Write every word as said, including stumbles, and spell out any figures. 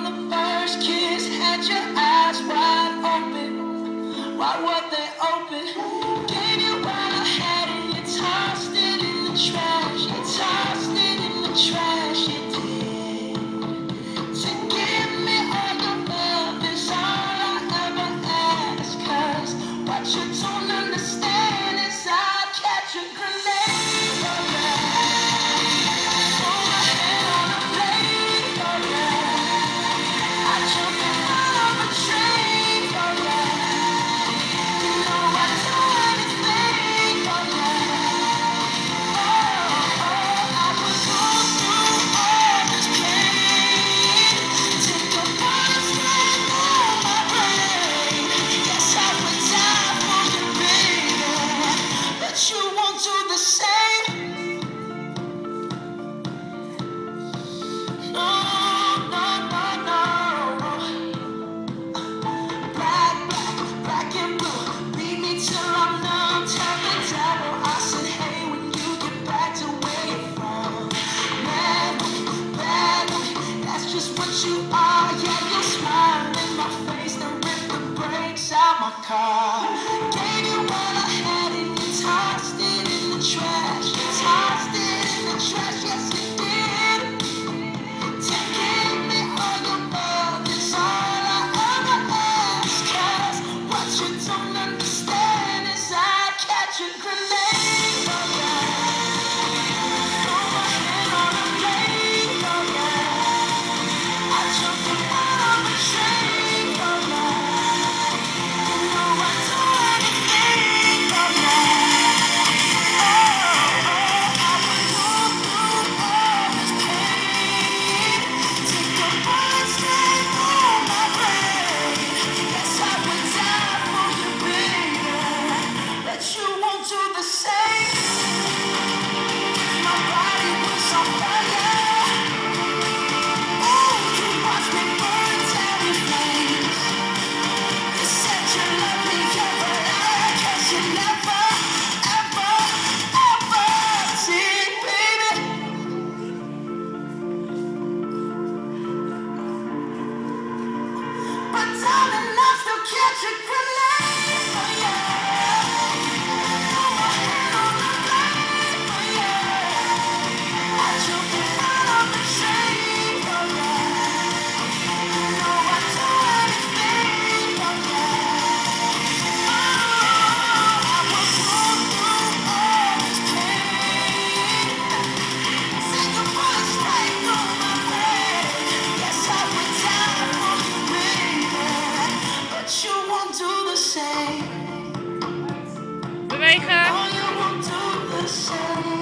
the first kiss, had your eyes wide open. Why were they open? Gave you what I had and you tossed it in the trash. You tossed it in the trash, you did. To give me all your love is all I ever ask. 'Cause what you don't understand is I'd catch a grenade. Oh yeah. Throw my hand on a blade. Oh yeah. I jump in front of a train. Oh yeah. You know I'd do anything. Oh yeah. Oh, oh, I would go through all this pain. Take a bullet straight through my brain. Yes, I would die for you, baby. But you won't do the same. No, no, no, no. Black, black, black and blue. Beat me till I'm numb. Tell the devil I said, hey, when you get back to where you're from. Mad with me, bad with me. That's just what you are. Yeah, you smile in my face, then rip the brakes out my car. Gave you what I had and you tossed it in the trash. You tossed it in the trash, yes you did. To give me all your love is all I ever ask. 'Cause what you don't understand is I'd catch a grenade. Oh yeah. Throw my hand on a blade. Oh yeah. I jump in front of a train. Oh yeah. You know I'd do anything. Oh yeah. Oh, oh, I would go through all this pain. Take a bullet straight through my brain. Yes, I would die for you, baby. But you won't do the same. My body was on fire. Ooh, you watched me burn down in flames. You said you loved me, yeah, but I guess you never, ever, ever did, baby. But darling, I still catch a grenade. Oh yeah. Throw my hand on the blade. Oh yeah. I jump in front of a train. Oh yeah. You know I'd do anything. Oh yeah. Oh, I would go through all this pain. Take a bullet straight through my brain. Yes, I would die for you, baby. But you won't do the same. Bewegen. Oh, you won't do the same.